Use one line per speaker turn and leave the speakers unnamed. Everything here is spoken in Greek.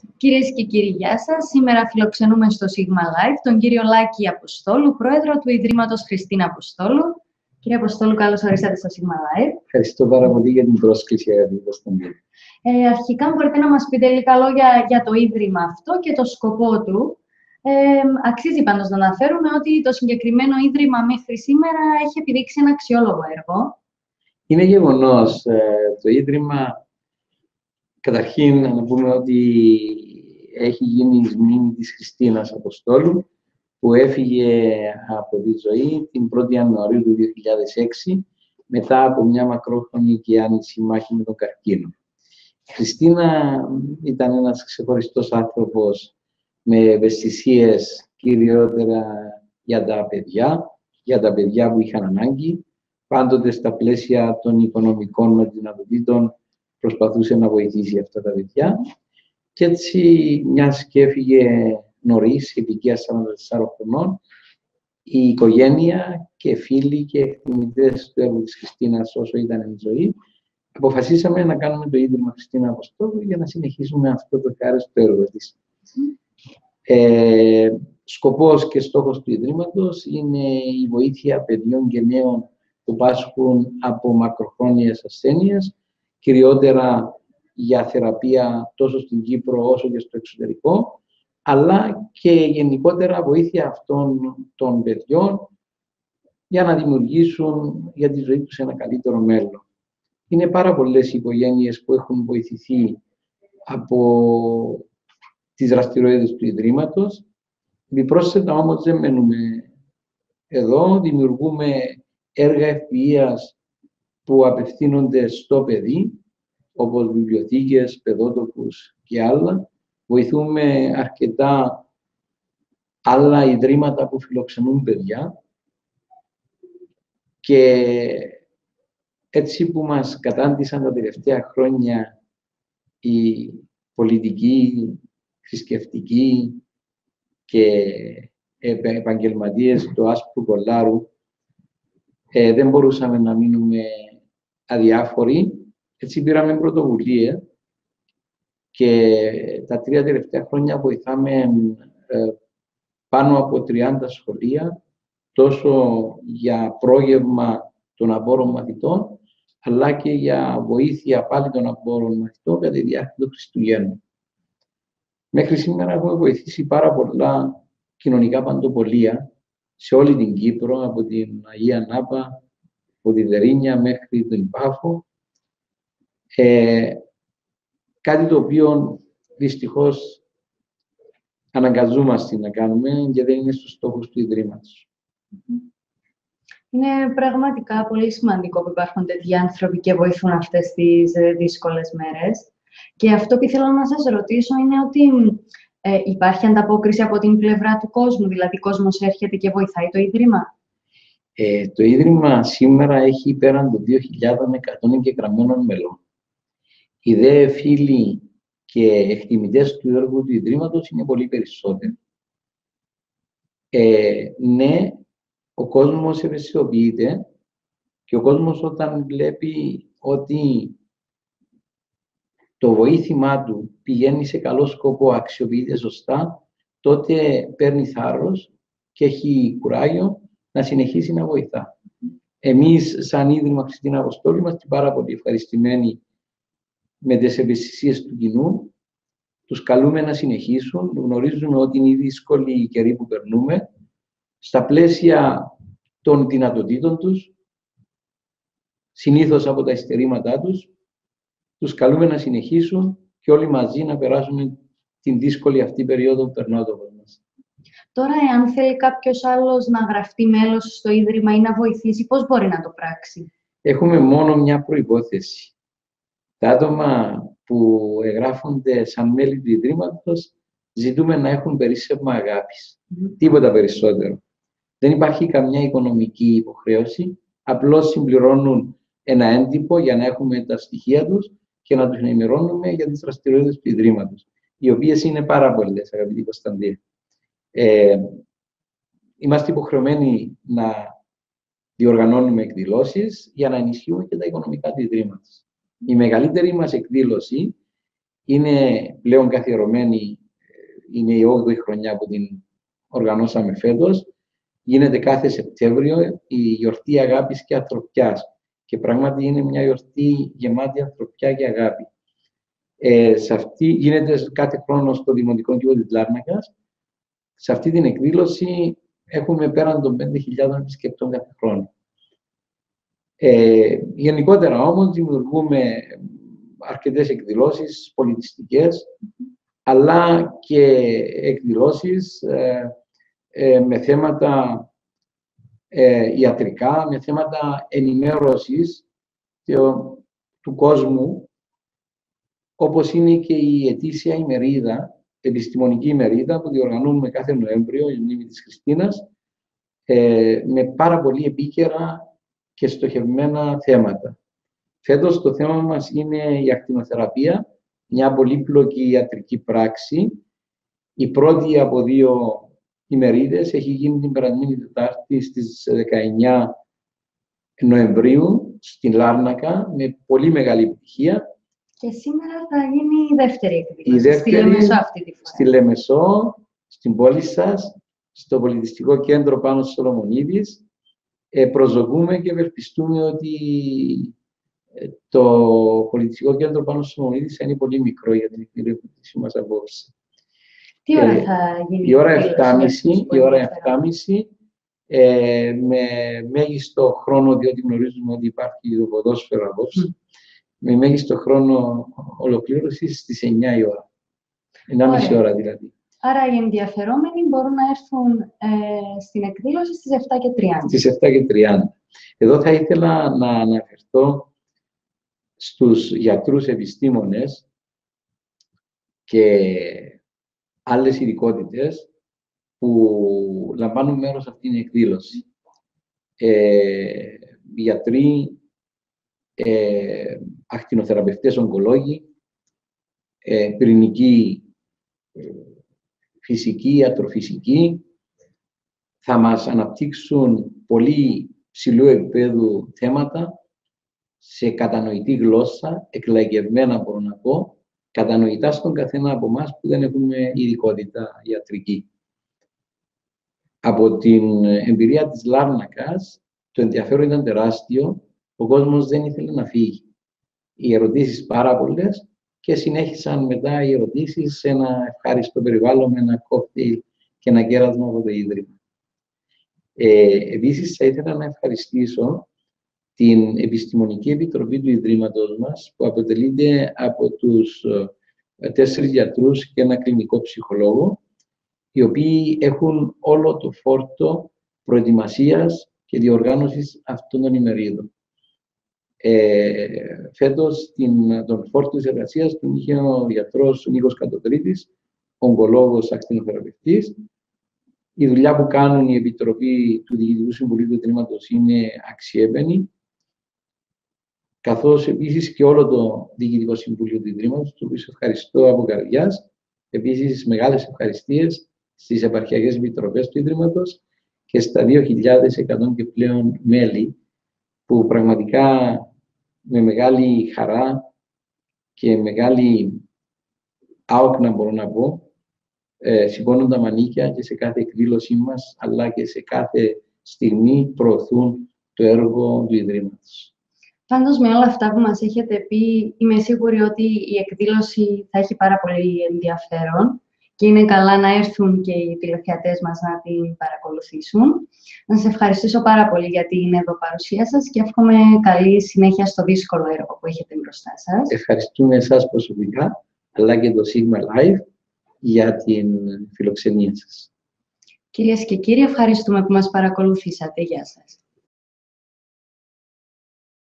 Κυρίες και κύριοι, γεια σας. Σήμερα φιλοξενούμε στο Sigma Live τον κύριο Λάκη Αποστόλου, πρόεδρο του Ιδρύματος Χριστίνα Αποστόλου. Κύριε Αποστόλου, καλώς ορίσατε στο Sigma Live.
Ευχαριστώ πάρα πολύ για την πρόσκληση, αγαπητοί Κωνσταντίνη.
Αρχικά, μπορείτε να μας πείτε λίγα λόγια για το Ίδρυμα αυτό και το σκοπό του. Αξίζει πάντως να αναφέρουμε ότι το συγκεκριμένο Ίδρυμα μέχρι σήμερα έχει επιδείξει ένα αξιόλογο έργο.
Είναι γεγονός. Το Ίδρυμα, καταρχήν, να πούμε ότι έχει γίνει η μνήμη της Χριστίνας Αποστόλου, που έφυγε από τη ζωή την 1η Ιανουαρίου του 2006, μετά από μια μακρόχρονη και άνηση μάχη με τον καρκίνο. Η Χριστίνα ήταν ένας ξεχωριστός άνθρωπος με ευαισθησίες κυριότερα για τα παιδιά που είχαν ανάγκη. Πάντοτε στα πλαίσια των οικονομικών δυνατοτήτων προσπαθούσε να βοηθήσει αυτά τα παιδιά. Και έτσι, μιας και έφυγε νωρίς, ηλικία 44 χρονών, η οικογένεια και φίλοι και εκτιμητές του έργου της Χριστίνας όσο ήταν εν ζωή, αποφασίσαμε να κάνουμε το Ίδρυμα Χριστίνα Αποστόλου για να συνεχίσουμε αυτό το ευχάριστο έργο της. Σκοπός και στόχος του Ιδρύματος είναι η βοήθεια παιδιών και νέων που πάσχουν από μακροχρόνιες ασθένειες, κυριότερα για θεραπεία τόσο στην Κύπρο όσο και στο εξωτερικό, αλλά και γενικότερα βοήθεια αυτών των παιδιών για να δημιουργήσουν για τη ζωή τους ένα καλύτερο μέλλον. Είναι πάρα πολλές οι οικογένειες που έχουν βοηθηθεί από τις δραστηριότητες του Ιδρύματος. Επιπρόσθετα όμως δεν μένουμε εδώ, δημιουργούμε έργα ευφυΐας που απευθύνονται στο παιδί, όπως βιβλιοθήκες, παιδότοπους και άλλα. Βοηθούμε αρκετά άλλα ιδρύματα που φιλοξενούν παιδιά και έτσι που μας κατάντησαν τα τελευταία χρόνια οι πολιτικοί, θρησκευτικοί και επαγγελματίες του άσπρου κολάρου, δεν μπορούσαμε να μείνουμε αδιάφοροι. Έτσι πήραμε πρωτοβουλία και τα 3 τελευταία χρόνια βοηθάμε πάνω από 30 σχολεία, τόσο για πρόγευμα των απόρων μαθητών, αλλά και για βοήθεια πάλι των απόρων μαθητών κατά τη διάρκεια των Χριστουγέννων. Μέχρι σήμερα έχουμε βοηθήσει πάρα πολλά κοινωνικά παντοπολία σε όλη την Κύπρο, από την Αγία Νάπα, από τη Δερίνια μέχρι την Πάφο. Κάτι το οποίο δυστυχώς αναγκαζόμαστε να κάνουμε και δεν είναι στους στόχους του Ιδρύματος.
Είναι πραγματικά πολύ σημαντικό που υπάρχουν τέτοιοι άνθρωποι και βοηθούν αυτές τις δύσκολες μέρες. Και αυτό που ήθελα να σας ρωτήσω είναι ότι υπάρχει ανταπόκριση από την πλευρά του κόσμου, δηλαδή ο κόσμος έρχεται και βοηθάει το Ίδρυμα.
Το Ίδρυμα σήμερα έχει πέραν των 2.100 εγγεγραμμένων μελών. Οι δε φίλοι και εκτιμητές του έργου του Ιδρύματος είναι πολύ περισσότεροι. Ναι, ο κόσμος ευαισθητοποιείται και ο κόσμος όταν βλέπει ότι το βοήθημά του πηγαίνει σε καλό σκοπό, αξιοποιείται σωστά, τότε παίρνει θάρρος και έχει κουράγιο να συνεχίσει να βοηθά. Εμείς, σαν Ίδρυμα Χριστίνα Αποστόλου, είμαστε πάρα πολύ ευχαριστημένοι με τις ευαισθησίες του κοινού. Τους καλούμε να συνεχίσουν. Γνωρίζουμε ότι είναι οι δύσκολοι καιροί που περνούμε. Στα πλαίσια των δυνατοτήτων τους, συνήθως από τα υστερήματά τους, τους καλούμε να συνεχίσουν και όλοι μαζί να περάσουμε την δύσκολη αυτή περίοδο που περνάω το μας.
Τώρα, εάν θέλει κάποιος άλλος να γραφτεί μέλος στο Ίδρυμα ή να βοηθήσει, πώς μπορεί να το πράξει?
Έχουμε μόνο μια προϋπόθεση. Τα άτομα που εγγράφονται σαν μέλη του Ιδρύματος ζητούμε να έχουν περίσσευμα αγάπης. Τίποτα περισσότερο. Δεν υπάρχει καμιά οικονομική υποχρέωση. Απλώς συμπληρώνουν ένα έντυπο για να έχουμε τα στοιχεία τους και να τους ενημερώνουμε για τις δραστηριότητες του Ιδρύματος, οι οποίες είναι πάρα πολλές, αγαπητοί Κωνσταντίνη. Είμαστε υποχρεωμένοι να διοργανώνουμε εκδηλώσεις για να ενισχύουμε και τα οικονομικά του Ιδρύματος. Η μεγαλύτερη μας εκδήλωση είναι πλέον καθιερωμένη, είναι η 8η χρονιά που την οργανώσαμε φέτος. Γίνεται κάθε Σεπτέμβριο η γιορτή αγάπης και ανθρωπιάς. Και πράγματι είναι μια γιορτή γεμάτη ανθρωπιά και αγάπη. Σε αυτή γίνεται κάθε χρόνο στο Δημοτικό Κήπο της Λάρνακας. Σε αυτή την εκδήλωση έχουμε πέραν των 5.000 επισκεπτών κάθε χρόνο. Γενικότερα όμως δημιουργούμε αρκετές εκδηλώσεις πολιτιστικές, αλλά και εκδηλώσεις με θέματα ιατρικά, με θέματα ενημέρωσης του κόσμου, όπως είναι και η ετήσια ημερίδα, επιστημονική ημερίδα που διοργανώνουμε κάθε Νοέμβριο, η μνήμη της Χριστίνας, με πάρα πολύ επίκαιρα και στοχευμένα θέματα. Φέτος το θέμα μας είναι η ακτινοθεραπεία, μια πολύπλοκη ιατρική πράξη. Η πρώτη από 2 ημερίδες έχει γίνει την περασμένη Τετάρτη στις 19 Νοεμβρίου στην Λάρνακα με πολύ μεγάλη επιτυχία.
Και σήμερα θα γίνει η δεύτερη εκδήλωση, στη Λεμεσό αυτή τη φορά.
Στη Λεμεσό, στην πόλη σας, στο Πολιτιστικό Κέντρο Πάνος Σολομονίδης. Προσδοκούμε και ευελπιστούμε ότι το Πολιτιστικό Κέντρο Πάνος Σολομονίδης είναι πολύ μικρό για την εκδήλωση μας απόψε.
Τι ώρα θα γίνει
η ώρα 7.30, με μέγιστο χρόνο, διότι γνωρίζουμε ότι υπάρχει το ποδόσφαιρο απόψε, με μέγιστο χρόνο ολοκλήρωσης στις 9 η ώρα. 1,5 ώρα δηλαδή.
Άρα οι ενδιαφερόμενοι μπορούν να έρθουν στην εκδήλωση στις 7:30.
Στις 7:30. Εδώ θα ήθελα να αναφερθώ στους γιατρούς επιστήμονες και άλλες ειδικότητες που λαμβάνουν μέρος σε αυτήν την εκδήλωση. Γιατροί, ακτινοθεραπευτές ογκολόγοι, πυρηνικοί, φυσικοί, ιατροφυσικοί, θα μας αναπτύξουν πολύ ψηλού επίπεδου θέματα σε κατανοητή γλώσσα, εκλαϊκευμένα μπορώ να πω, κατανοητά στον καθένα από εμάς που δεν έχουμε ειδικότητα ιατρική. Από την εμπειρία της Λάρνακας, το ενδιαφέρον ήταν τεράστιο, ο κόσμος δεν ήθελε να φύγει. Οι ερωτήσεις πάρα πολλές και συνέχισαν μετά οι ερωτήσεις σε ένα ευχάριστο περιβάλλον με ένα κόκτειλ και ένα κέρασμα από το Ίδρυμα. Επίσης, θα ήθελα να ευχαριστήσω την Επιστημονική Επιτροπή του Ιδρύματος μας, που αποτελείται από τους 4 γιατρούς και ένα κλινικό ψυχολόγο, οι οποίοι έχουν όλο το φόρτο προετοιμασίας και διοργάνωσης αυτών των ημερίδων. Φέτος τον φόρτο της εργασίας τον είχε ο γιατρός Νίκος Κατοτρίτης, ογκολόγος ακτινοθεραπευτής. Η δουλειά που κάνουν η Επιτροπή του Διοικητικού Συμβουλίου του Ιδρύματος είναι αξιέπαινη, καθώς επίσης και όλο το Διοικητικό Συμβούλιο του Ιδρύματος, το οποίο ευχαριστώ από καρδιάς. Επίσης, μεγάλες ευχαριστίες στις επαρχιακές επιτροπές του Ιδρύματος και στα 2.100 και πλέον μέλη, που πραγματικά με μεγάλη χαρά και μεγάλη άοκνα, μπορώ να πω, σηκώνουν τα μανίκια και σε κάθε εκδήλωσή μας, αλλά και σε κάθε στιγμή προωθούν το έργο του Ιδρύματος.
Πάντως, με όλα αυτά που μας έχετε πει, είμαι σίγουρη ότι η εκδήλωση θα έχει πάρα πολύ ενδιαφέρον και είναι καλά να έρθουν και οι τηλεθεατές μας να την παρακολουθήσουν. Να σας ευχαριστήσω πάρα πολύ για την εδώ παρουσία σας και εύχομαι καλή συνέχεια στο δύσκολο έργο που έχετε μπροστά σας.
Ευχαριστούμε εσάς προσωπικά, αλλά και το Sigma Live για την φιλοξενία σας.
Κυρίες και κύριοι, ευχαριστούμε που μας παρακολουθήσατε. Γεια σας.